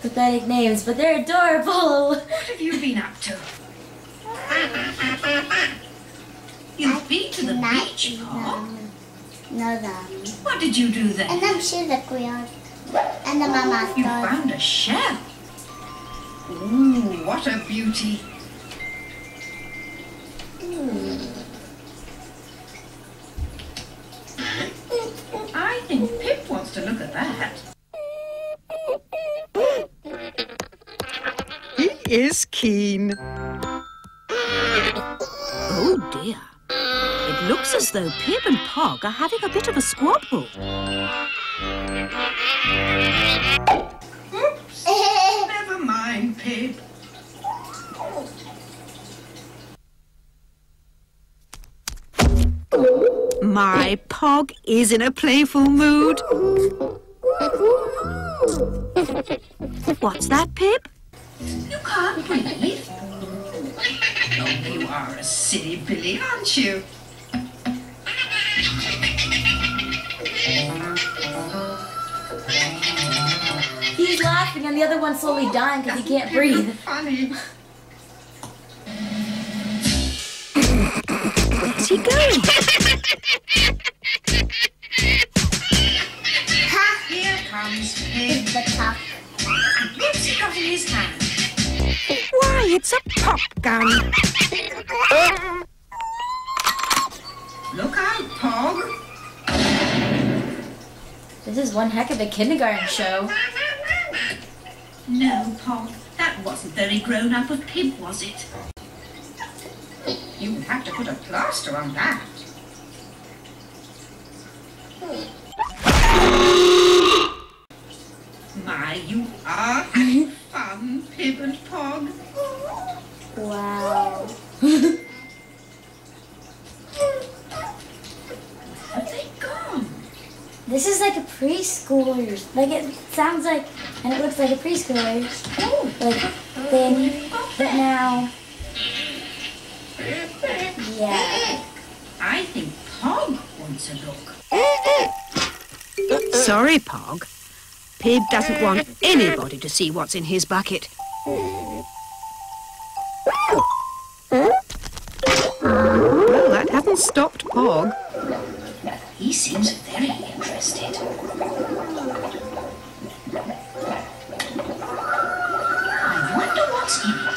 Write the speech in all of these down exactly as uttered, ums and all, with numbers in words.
pathetic names, but they're adorable. What have you been up to? You've been to the beach, Pog? No, them. What did you do there? And I'm sure that we are. And the mama You thought. found a shell. Ooh, what a beauty. I think Pip wants to look at that. He is keen. Oh dear. It looks as though Pip and Pog are having a bit of a squabble. Oops. Never mind, Pip. My Pog is in a playful mood. What's that, Pip? You can't breathe. Oh, you are a silly Billy, aren't you? He's laughing and the other one's slowly dying because he can't breathe. Funny. Where's he going? Here comes Pip. The top. What's he got in his hand? Why, it's a pop gun. Look out, Pog. This is one heck of a kindergarten show. No, Pog, that wasn't very grown up of Pip, was it? You would have to put a plaster on that. My, you are having fun, Pip and Pog. Wow. Have they gone? This is like a preschooler's. Like it sounds like, and it looks like a preschooler's Oh, like thing, but now, yeah. I think Pog wants a look. Sorry, Pog. Pip doesn't want anybody to see what's in his bucket. Well, that hasn't stopped Pog. He seems very interested. I wonder what's in it.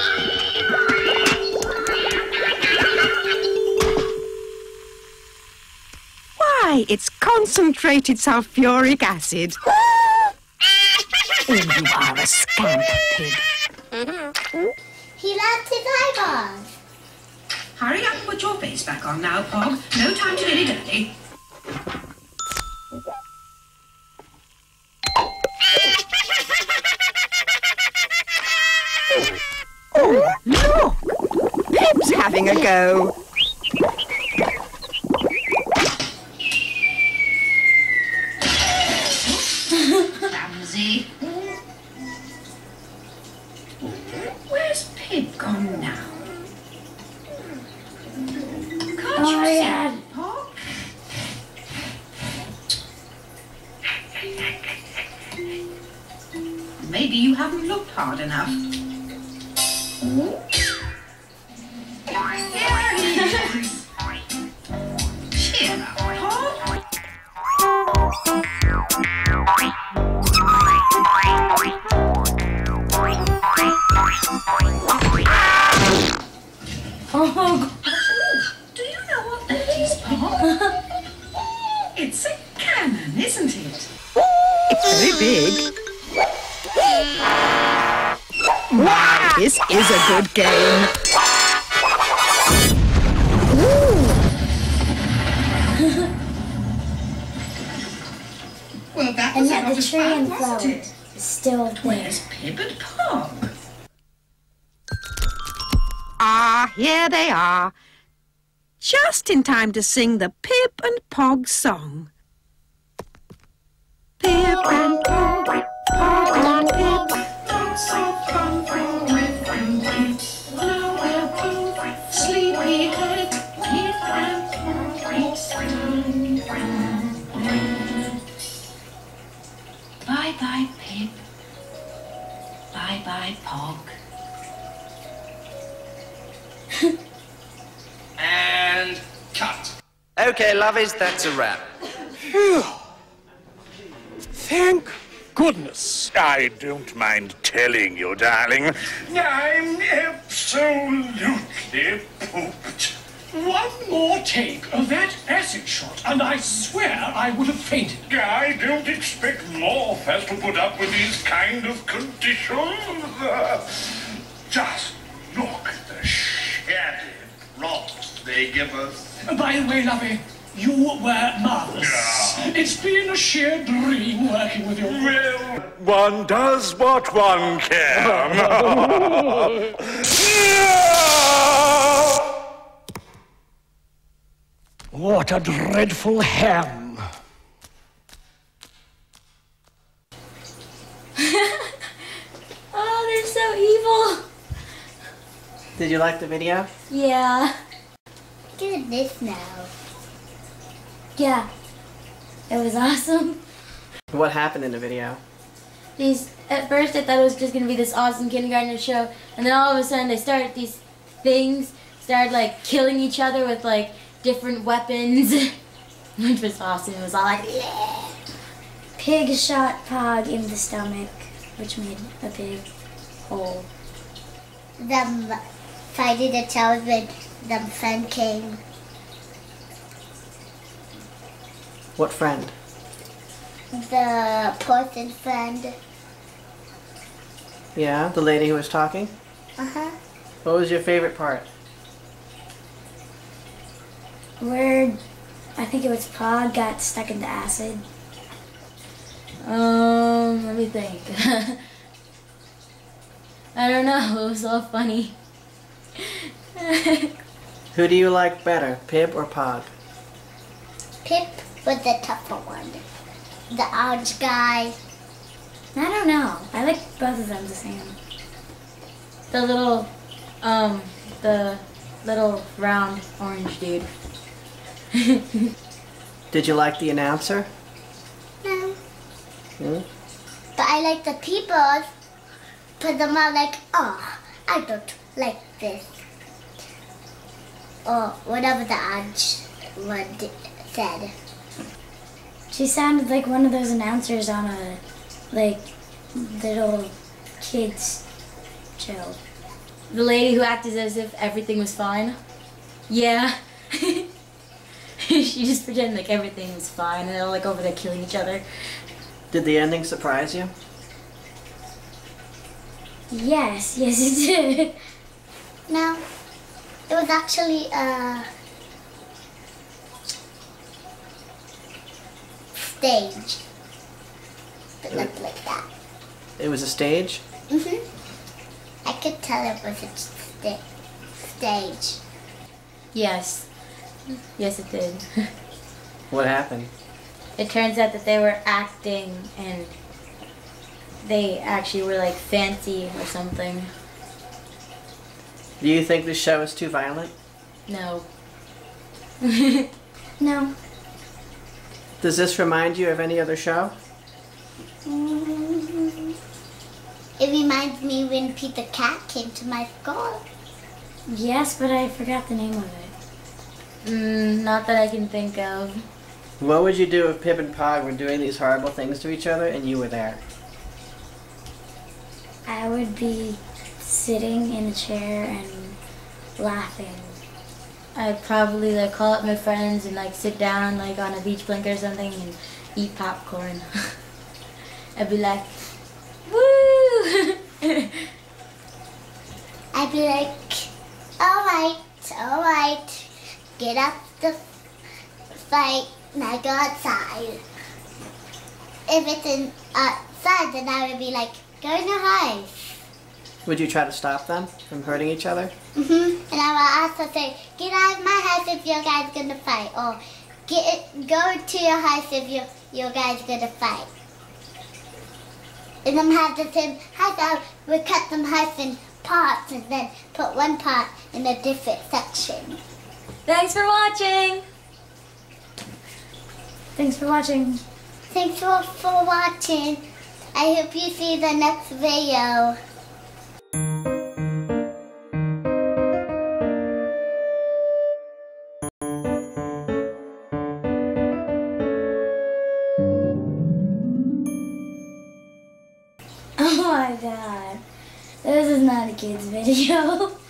Why, it's concentrated sulfuric acid. Oh, you are a scamp, Pip. He loves his eyeballs. Hurry up and put your face back on now, Pog. No time to dilly-dally. Oh, look! Pip's having a go. Clumsy. Where's Pip gone now? Can't Oh you my see God. it, Pog? Maybe you haven't looked hard enough. Cheer up, Pog. Oh God. Do you know what that is, Pog? It's a cannon, isn't it? It's very big. Wow, this is a good game. Well, that And was a yet lot the of tree fun, and wasn't flower it? is still there. Where's Pip and Pog? Ah, here they are. Just in time to sing the Pip and Pog song. Pip and Pog, Pog and Pip. Lots of fun for with Pip. Now we're both sleepyhead. Pip and Pog, it's time. Bye-bye, Pip. Bye-bye, Pog. And cut. Okay, lovies, that's a wrap. Phew. Thank goodness. I don't mind telling you, darling. I'm absolutely pooped. One more take of that acid shot, and I swear I would have fainted. I don't expect morphers to put up with these kind of conditions. Uh, just look at the shabby props they give us. By the way, Lovey, you were marvelous. Yeah. It's been a sheer dream working with you. Well, one does what one can. What a dreadful ham. Oh, they're so evil. Did you like the video? Yeah. Look at this now. Yeah. It was awesome. What happened in the video? These, at first I thought it was just going to be this awesome kindergarten show, and then all of a sudden they started these things, started like killing each other with like different weapons, which was awesome. It was all like, yeah. Pig shot Pog in the stomach, which made a big hole. Them fighting each other when them friend came. What friend? The person friend. Yeah, the lady who was talking? Uh-huh. What was your favorite part? Where, I think it was Pog got stuck in the acid. Um, let me think. I don't know, it was all funny. Who do you like better, Pip or Pog? Pip was the tougher one. The orange guy. I don't know. I like both of them the same. The little, um, the little round orange dude. Did you like the announcer? No. Hmm? But I like the people. But them are like, oh, I don't like this. Or whatever the orange one di- said. She sounded like one of those announcers on a, like, little kids show. The lady who acted as if everything was fine. Yeah. She just pretended like everything was fine, and they're like over there killing each other. Did the ending surprise you? Yes, yes it did. No. It was actually a stage. It looked like that. It was a stage? Mm-hmm. I could tell it was a sta- stage. Yes. Yes it did. What happened? It turns out that they were acting and they actually were like fancy or something. Do you think this show is too violent? No. No. Does this remind you of any other show? Mm-hmm. It reminds me when Peter Cat came to my school. Yes, but I forgot the name of it. Mm, not that I can think of. What would you do if Pip and Pog were doing these horrible things to each other and you were there? I would be sitting in a chair and laughing. I'd probably like call up my friends and like sit down like on a beach blanket or something and eat popcorn. I'd be like, woo! I'd be like, alright, alright, get up the fight, now go outside. If it's in outside, then I would be like, go in your house. Would you try to stop them from hurting each other? Mm-hmm. And I would also say, get out of my house if you guys gonna fight, or get go to your house if you you guys gonna fight. And then have the same house. I would cut them house in parts and then put one part in a different section. Thanks for watching! Thanks for watching. Thanks for, for watching. I hope you see the next video. Oh my god. This is not a kid's video.